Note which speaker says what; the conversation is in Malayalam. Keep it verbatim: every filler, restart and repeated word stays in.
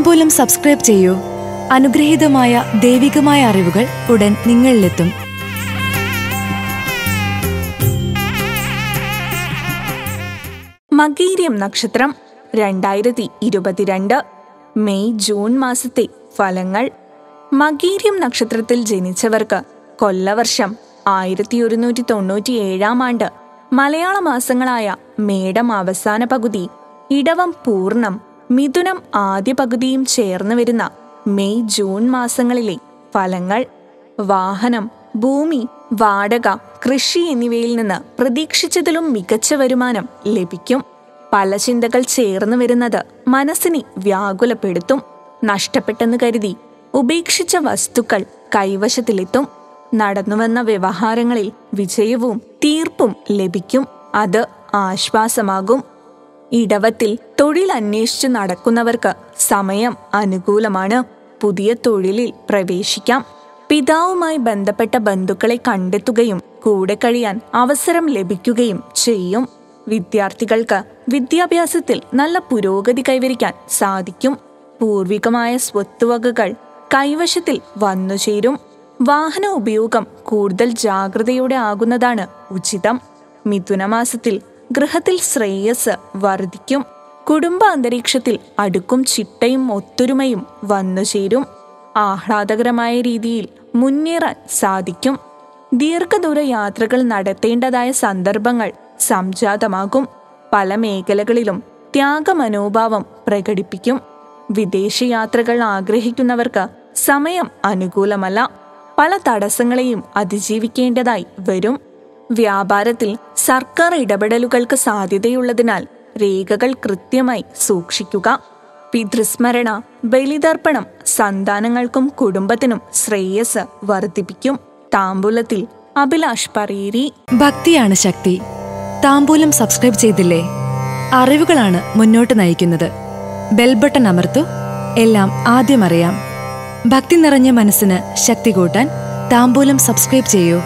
Speaker 1: താംബൂലം സബ്സ്ക്രൈബ് ചെയ്യൂ. അനുഗ്രഹീതമായ ദൈവികമായ അറിവുകൾ ഉടൻ നിങ്ങളിലെത്തും.
Speaker 2: മകയിരം നക്ഷത്രം രണ്ടായിരത്തി ഇരുപത്തിരണ്ട് മെയ് ജൂൺ മാസത്തെ ഫലങ്ങൾ. മകയിരം നക്ഷത്രത്തിൽ ജനിച്ചവർക്ക് കൊല്ലവർഷം ആയിരത്തി ഒരുന്നൂറ്റി തൊണ്ണൂറ്റി ഏഴാം ആണ്ട്, മലയാള മാസങ്ങളായ മേടം അവസാന പകുതി, ഇടവം പൂർണ്ണം, മിഥുനം ആദ്യ പകുതിയും ചേർന്ന് വരുന്ന മെയ് ജൂൺ മാസങ്ങളിലെ ഫലങ്ങൾ. വാഹനം, ഭൂമി, വാടക, കൃഷി എന്നിവയിൽ നിന്ന് പ്രതീക്ഷിച്ചതിലും മികച്ച വരുമാനം ലഭിക്കും. പല ചിന്തകൾ ചേർന്ന് വരുന്നത് മനസ്സിനെ വ്യാകുലപ്പെടുത്തും. നഷ്ടപ്പെട്ടെന്ന് കരുതി ഉപേക്ഷിച്ച വസ്തുക്കൾ കൈവശത്തിലെത്തും. നടന്നുവന്ന വ്യവഹാരങ്ങളിൽ വിജയവും തീർപ്പും ലഭിക്കും. അത് ആശ്വാസമാകും. ഇടവത്തിൽ തൊഴിൽ അന്വേഷിച്ചു നടക്കുന്നവർക്ക് സമയം അനുകൂലമാണ്. പുതിയ തൊഴിലിൽ പ്രവേശിക്കാം. പിതാവുമായി ബന്ധപ്പെട്ട ബന്ധുക്കളെ കണ്ടെത്തുകയും കൂടെ കഴിയാൻ അവസരം ലഭിക്കുകയും ചെയ്യും. വിദ്യാർത്ഥികൾക്ക് വിദ്യാഭ്യാസത്തിൽ നല്ല പുരോഗതി കൈവരിക്കാൻ സാധിക്കും. പൂർവികമായ സ്വത്തുവകകൾ കൈവശത്തിൽ വന്നുചേരും. വാഹന ഉപയോഗം കൂടുതൽ ജാഗ്രതയോടെ ആകുന്നതാണ് ഉചിതം. മിഥുനമാസത്തിൽ ഗൃഹത്തിൽ ശ്രേയസ് വർദ്ധിക്കും. കുടുംബ അന്തരീക്ഷത്തിൽ അടുക്കും ചിട്ടയും ഒത്തൊരുമയും വന്നുചേരും. ആഹ്ലാദകരമായ രീതിയിൽ മുന്നേറാൻ സാധിക്കും. ദീർഘദൂര യാത്രകൾ നടത്തേണ്ടതായ സന്ദർഭങ്ങൾ സംജാതമാകും. പല മേഖലകളിലും ത്യാഗമനോഭാവം പ്രകടിപ്പിക്കും. വിദേശയാത്രകൾ ആഗ്രഹിക്കുന്നവർക്ക് സമയം അനുകൂലമല്ല. പല തടസ്സങ്ങളെയും അതിജീവിക്കേണ്ടതായി വരും. വ്യാപാരത്തിൽ സർക്കാർ ഇടപെടലുകൾക്ക് സാധ്യതയുള്ളതിനാൽ രേഖകൾ കൃത്യമായി സൂക്ഷിക്കുക. പിതൃസ്മരണ, ബലിതർപ്പണം സന്താനങ്ങൾക്കും കുടുംബത്തിനും ശ്രേയസ് വർദ്ധിപ്പിക്കും. താംബൂലത്തിൽ അഭിലാഷ് പറയേരി.
Speaker 1: ഭക്തിയാണ് ശക്തി. താംബൂലം സബ്സ്ക്രൈബ് ചെയ്തില്ലേ? അറിവുകളാണ് മുന്നോട്ട് നയിക്കുന്നത്. ബെൽബട്ടൺ അമർത്തു. എല്ലാം ആദ്യം അറിയാം. ഭക്തി നിറഞ്ഞ മനസ്സിന് ശക്തി കൂട്ടാൻ താംബൂലം സബ്സ്ക്രൈബ് ചെയ്യൂ.